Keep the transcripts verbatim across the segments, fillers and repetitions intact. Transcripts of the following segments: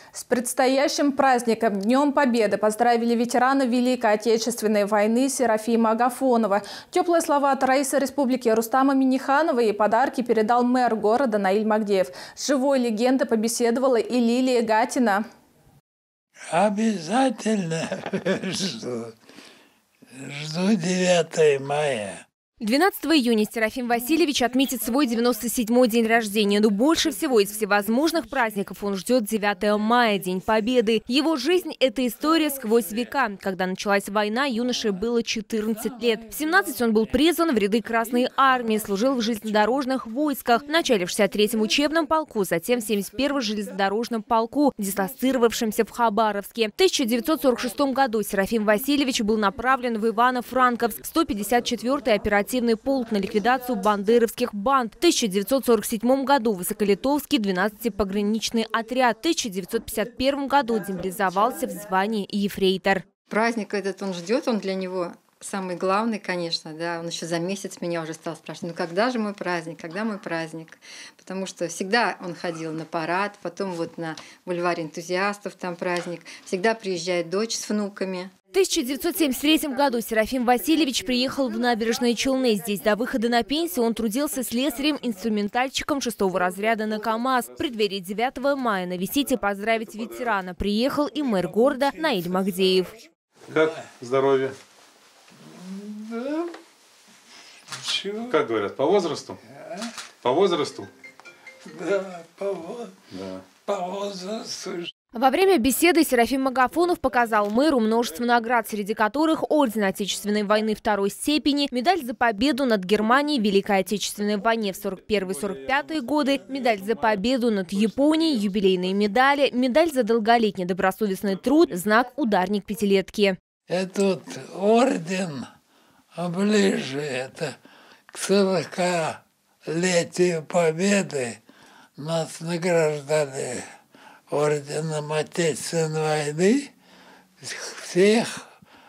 С предстоящим праздником Днем Победы поздравили ветерана Великой Отечественной войны Серафима Агафонова. Теплые слова от раиса республики Рустама Минниханова и подарки передал мэр города Наиль Магдеев. С живой легендой побеседовала и Лилия Гатина. Обязательно жду. Жду девятого мая. двенадцатого июня Серафим Васильевич отметит свой девяносто седьмой день рождения. Но больше всего из всевозможных праздников он ждет девятого мая, День Победы. Его жизнь – это история сквозь века. Когда началась война, юноше было четырнадцать лет. В семнадцать он был призван в ряды Красной Армии, служил в железнодорожных войсках. Вначале в шестьдесят третьем учебном полку, затем в семьдесят первом железнодорожном полку, дислоцировавшемся в Хабаровске. В тысяча девятьсот сорок шестом году Серафим Васильевич был направлен в Ивано-Франковск, сто пятьдесят четвёртый оперативный полк на ликвидацию бандеровских банд. В тысяча девятьсот сорок седьмом году Высоколитовский двенадцатый пограничный отряд. В тысяча девятьсот пятьдесят первом году демобилизовался в звании ефрейтор. Праздник этот он ждет, он для него самый главный, конечно, да. Он еще за месяц меня уже стал спрашивать, ну когда же мой праздник, когда мой праздник? Потому что всегда он ходил на парад, потом вот на бульваре энтузиастов там праздник. Всегда приезжает дочь с внуками. В тысяча девятьсот семьдесят третьем году Серафим Васильевич приехал в Набережные Челны. Здесь до выхода на пенсию он трудился слесарем-инструментальщиком шестого разряда на КАМАЗ. В преддверии девятого мая навестить и поздравить ветерана приехал и мэр города Наиль Магдеев. Как здоровье? Да. Чего? Как говорят, по возрасту? А? По возрасту? Да, по, во... Да. по возрасту. Во время беседы Серафим Агафонов показал мэру множество наград, среди которых орден Отечественной войны второй степени, медаль за победу над Германией в Великой Отечественной войне в сорок первый — сорок пятый годы, медаль за победу над Японией, юбилейные медали, медаль за долголетний добросовестный труд, знак «Ударник пятилетки». Этот орден ближе, это к сорокалетию Победы нас награждали орденом Отечественной войны всех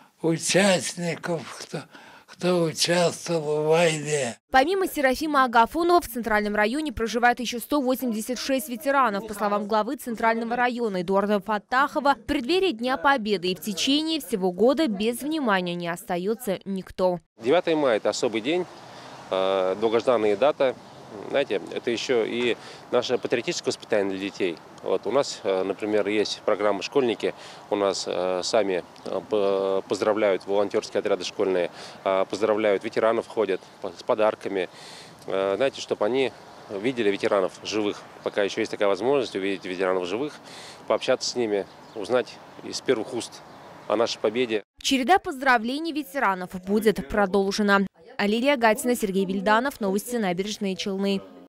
участников, кто, кто участвовал в войне. Помимо Серафима Агафонова в Центральном районе проживает еще сто восемьдесят шесть ветеранов. По словам главы Центрального района Эдуарда Фаттахова, в преддверии Дня Победы и в течение всего года без внимания не остается никто. девятое мая – это особый день, долгожданная дата. Знаете, это еще и наше патриотическое воспитание для детей. Вот у нас, например, есть программа «Школьники». У нас сами поздравляют волонтерские отряды школьные, поздравляют ветеранов, ходят с подарками. Знаете, чтобы они видели ветеранов живых. Пока еще есть такая возможность увидеть ветеранов живых, пообщаться с ними, узнать из первых уст о нашей победе. Череда поздравлений ветеранов будет продолжена. Лилия Гатина, Сергей Вильданов. Новости Набережные Челны.